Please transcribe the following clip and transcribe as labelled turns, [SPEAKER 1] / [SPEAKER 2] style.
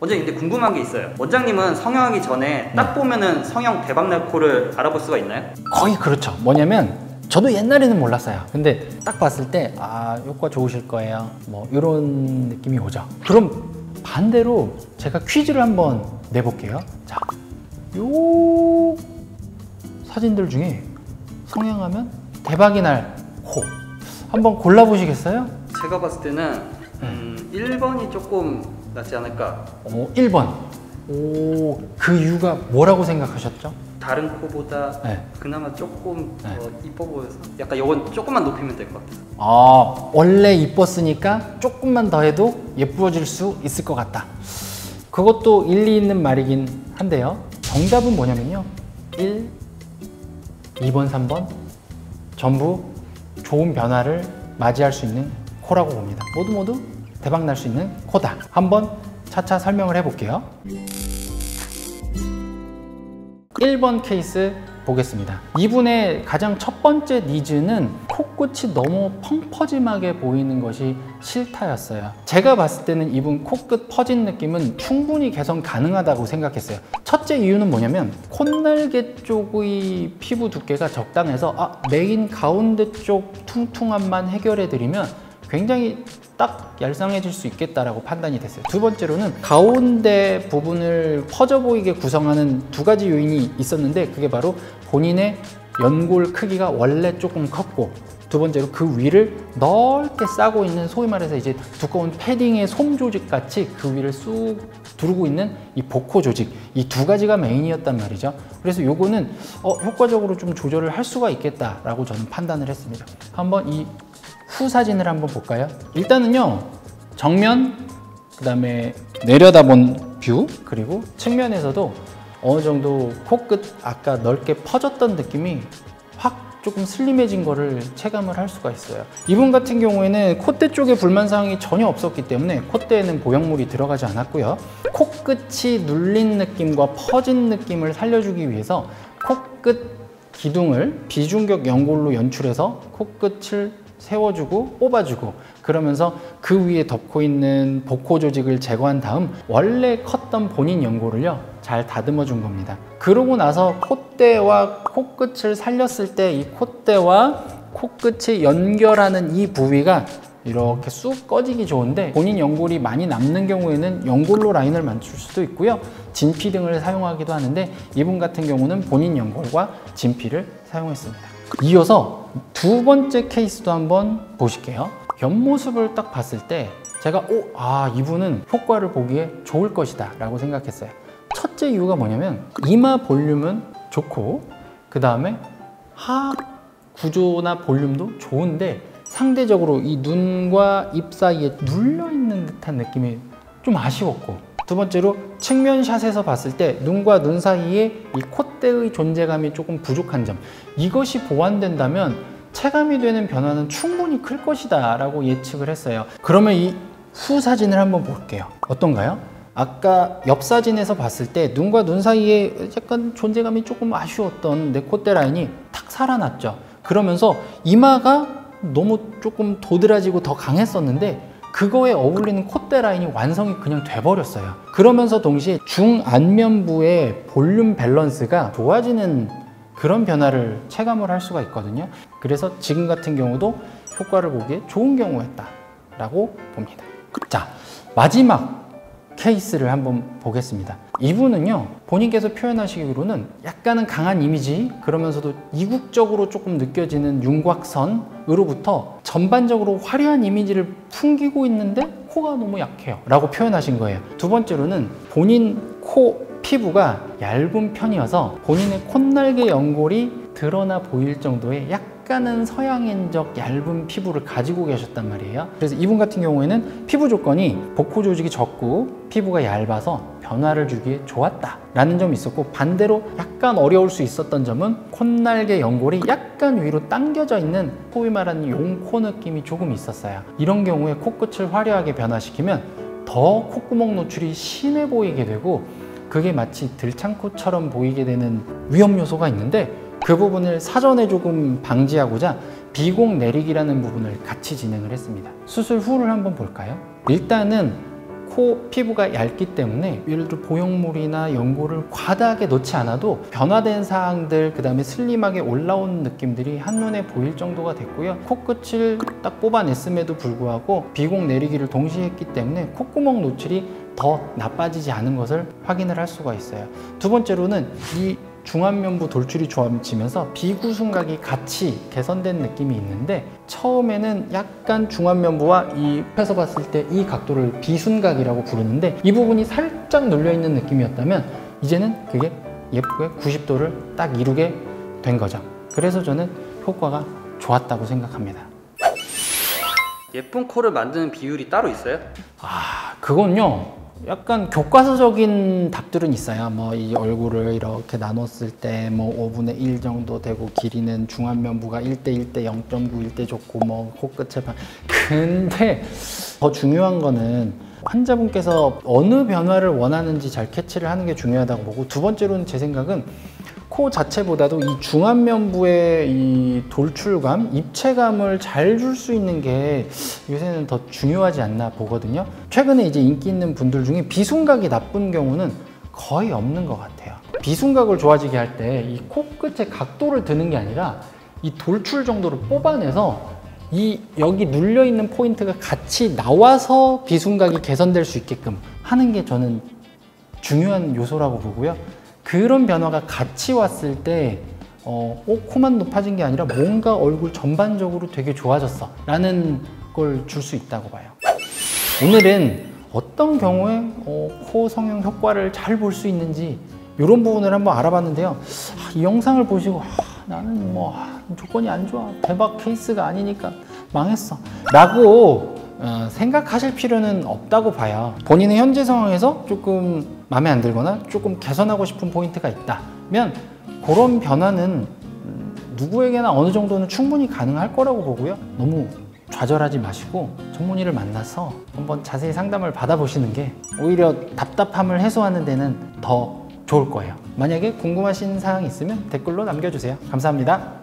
[SPEAKER 1] 원장님 근데 궁금한 게 있어요. 원장님은 성형하기 전에 딱 보면은 성형 대박날 코를 알아볼 수가 있나요?
[SPEAKER 2] 거의 그렇죠. 뭐냐면 저도 옛날에는 몰랐어요. 근데 딱 봤을 때 효과 좋으실 거예요, 뭐 이런 느낌이 오죠. 그럼 반대로 제가 퀴즈를 한번 내볼게요. 자, 요 사진들 중에 성형하면 대박이 날 코 한번 골라보시겠어요?
[SPEAKER 1] 제가 봤을 때는 1번이 조금 낫지 않을까.
[SPEAKER 2] 1번. 오, 그 이유가 뭐라고 생각하셨죠?
[SPEAKER 1] 다른 코보다
[SPEAKER 2] 네.
[SPEAKER 1] 그나마 조금 더 이뻐 보여서 약간 요건 조금만 높이면 될 것 같아요.
[SPEAKER 2] 원래 이뻤으니까 조금만 더 해도 예뻐질 수 있을 것 같다. 그것도 일리 있는 말이긴 한데요. 정답은 뭐냐면요, 1, 2번, 3번 전부 좋은 변화를 맞이할 수 있는 코라고 봅니다. 모두 대박 날 수 있는 코다. 한번 차차 설명을 해볼게요. 1번 케이스 보겠습니다. 이분의 가장 첫 번째 니즈는 코끝이 너무 펑퍼짐하게 보이는 것이 싫다였어요. 제가 봤을 때는 이분 코끝 퍼진 느낌은 충분히 개선 가능하다고 생각했어요. 첫째 이유는 뭐냐면 콧날개 쪽의 피부 두께가 적당해서 메인 가운데 쪽 퉁퉁함만 해결해 드리면 굉장히 딱 얄쌍해질 수 있겠다라고 판단이 됐어요. 두 번째로는 가운데 부분을 퍼져 보이게 구성하는 두 가지 요인이 있었는데, 그게 바로 본인의 연골 크기가 원래 조금 컸고, 두 번째로 그 위를 넓게 싸고 있는, 소위 말해서 이제 두꺼운 패딩의 솜 조직 같이 그 위를 쑥 두르고 있는 이 복코 조직, 이 두 가지가 메인이었단 말이죠. 그래서 요거는 효과적으로 좀 조절을 할 수가 있겠다라고 저는 판단을 했습니다. 한번 이 후 사진을 한번 볼까요? 일단은요, 정면, 그 다음에 내려다본 뷰, 그리고 측면에서도 어느 정도 코끝 아까 넓게 퍼졌던 느낌이 확 조금 슬림해진 거를 체감을 할 수가 있어요. 이분 같은 경우에는 콧대 쪽에 불만사항이 전혀 없었기 때문에 콧대에는 보형물이 들어가지 않았고요. 코끝이 눌린 느낌과 퍼진 느낌을 살려주기 위해서 코끝 기둥을 비중격 연골로 연출해서 코끝을 세워주고 뽑아주고, 그러면서 그 위에 덮고 있는 복코 조직을 제거한 다음 원래 컸던 본인 연골을요 잘 다듬어 준 겁니다. 그러고 나서 콧대와 코끝을 살렸을 때 이 콧대와 코끝이 연결하는 이 부위가 이렇게 쑥 꺼지기 좋은데, 본인 연골이 많이 남는 경우에는 연골로 라인을 맞출 수도 있고요, 진피 등을 사용하기도 하는데, 이분 같은 경우는 본인 연골과 진피를 사용했습니다. 이어서 두 번째 케이스도 한번 보실게요. 옆모습을 딱 봤을 때 제가 이분은 효과를 보기에 좋을 것이다 라고 생각했어요. 첫째 이유가 뭐냐면 이마 볼륨은 좋고, 그 다음에 하 구조나 볼륨도 좋은데 상대적으로 이 눈과 입 사이에 눌려있는 듯한 느낌이 좀 아쉬웠고, 두 번째로 측면샷에서 봤을 때 눈과 눈 사이에 이 콧대의 존재감이 조금 부족한 점, 이것이 보완된다면 체감이 되는 변화는 충분히 클 것이다 라고 예측을 했어요. 그러면 이 후 사진을 한번 볼게요. 어떤가요? 아까 옆 사진에서 봤을 때 눈과 눈 사이에 약간 존재감이 조금 아쉬웠던 내 콧대 라인이 탁 살아났죠. 그러면서 이마가 너무 조금 도드라지고 더 강했었는데 그거에 어울리는 콧대 라인이 완성이 그냥 돼버렸어요. 그러면서 동시에 중안면부의 볼륨 밸런스가 좋아지는 그런 변화를 체감을 할 수가 있거든요. 그래서 지금 같은 경우도 효과를 보기에 좋은 경우였다라고 봅니다. 자, 마지막 케이스를 한번 보겠습니다. 이분은요, 본인께서 표현하시기로는 약간은 강한 이미지, 그러면서도 이국적으로 조금 느껴지는 윤곽선으로부터 전반적으로 화려한 이미지를 풍기고 있는데 코가 너무 약해요 라고 표현하신 거예요. 두 번째로는 본인 코 피부가 얇은 편이어서 본인의 콧날개 연골이 드러나 보일 정도의 약간은 서양인적 얇은 피부를 가지고 계셨단 말이에요. 그래서 이분 같은 경우에는 피부 조건이 복코 조직이 적고 피부가 얇아서 변화를 주기에 좋았다 라는 점이 있었고, 반대로 약간 어려울 수 있었던 점은 콧날개 연골이 약간 위로 당겨져 있는 소위 말하는 용코 느낌이 조금 있었어요. 이런 경우에 코끝을 화려하게 변화시키면 더 콧구멍 노출이 심해 보이게 되고, 그게 마치 들창코처럼 보이게 되는 위험 요소가 있는데, 그 부분을 사전에 조금 방지하고자 비공 내리기라는 부분을 같이 진행을 했습니다. 수술 후를 한번 볼까요? 일단은 코 피부가 얇기 때문에 예를 들어 보형물이나 연고를 과다하게 넣지 않아도 변화된 사항들, 그 다음에 슬림하게 올라오는 느낌들이 한눈에 보일 정도가 됐고요. 코끝을 딱 뽑아냈음에도 불구하고 비공 내리기를 동시에 했기 때문에 콧구멍 노출이 더 나빠지지 않은 것을 확인을 할 수가 있어요. 두 번째로는 이 중안면부 돌출이 좋아지면서 비구순각이 같이 개선된 느낌이 있는데, 처음에는 약간 중안면부와 이 펴서 봤을 때 이 각도를 비순각이라고 부르는데, 이 부분이 살짝 눌려있는 느낌이었다면 이제는 그게 예쁘게 90도를 딱 이루게 된 거죠. 그래서 저는 효과가 좋았다고 생각합니다.
[SPEAKER 1] 예쁜 코를 만드는 비율이 따로 있어요?
[SPEAKER 2] 그건요, 약간 교과서적인 답들은 있어요. 뭐 이 얼굴을 이렇게 나눴을 때 뭐 5분의 1 정도 되고, 길이는 중안면부가 1대 1대 0.9 1대 좋고, 뭐 코끝에 반. 근데 더 중요한 거는 환자분께서 어느 변화를 원하는지 잘 캐치를 하는 게 중요하다고 보고, 두 번째로는 제 생각은 코 자체보다도 이 중안면부의 이 돌출감, 입체감을 잘 줄 수 있는 게 요새는 더 중요하지 않나 보거든요. 최근에 이제 인기 있는 분들 중에 비순각이 나쁜 경우는 거의 없는 것 같아요. 비순각을 좋아지게 할 때 이 코끝의 각도를 드는 게 아니라 이 돌출 정도를 뽑아내서 이 여기 눌려 있는 포인트가 같이 나와서 비순각이 개선될 수 있게끔 하는 게 저는 중요한 요소라고 보고요. 그런 변화가 같이 왔을 때 코만 높아진 게 아니라 뭔가 얼굴 전반적으로 되게 좋아졌어 라는 걸 줄 수 있다고 봐요. 오늘은 어떤 경우에 코 성형 효과를 잘 볼 수 있는지 이런 부분을 한번 알아봤는데요. 이 영상을 보시고 나는 뭐 조건이 안 좋아, 대박 케이스가 아니니까 망했어 라고 생각하실 필요는 없다고 봐요. 본인의 현재 상황에서 조금 마음에 안 들거나 조금 개선하고 싶은 포인트가 있다면 그런 변화는 누구에게나 어느 정도는 충분히 가능할 거라고 보고요. 너무 좌절하지 마시고 전문의를 만나서 한번 자세히 상담을 받아보시는 게 오히려 답답함을 해소하는 데는 더 좋을 거예요. 만약에 궁금하신 사항이 있으면 댓글로 남겨주세요. 감사합니다.